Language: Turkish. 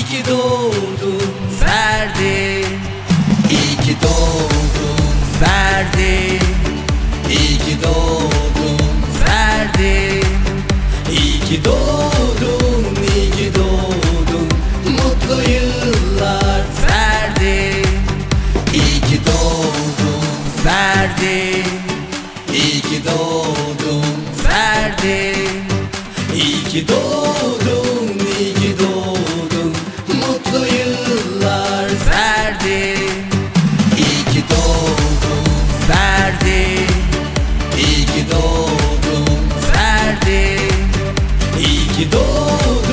ki doğdun Ferdi, iyi ki doğdun Ferdi, iyi ki doğdun Ferdi, iyi ki doğdun, iyi ki doğdun, mutlu yıllar Ferdi, iyi ki doğdun Ferdi, iyi ki doğdun Ferdi, iyi ki doğdun, iyi ki doğdun, mutlu yıllar Ferdi, iyi ki doğdun Ferdi, iyi ki doğdun Ferdi, iyi ki doğdun.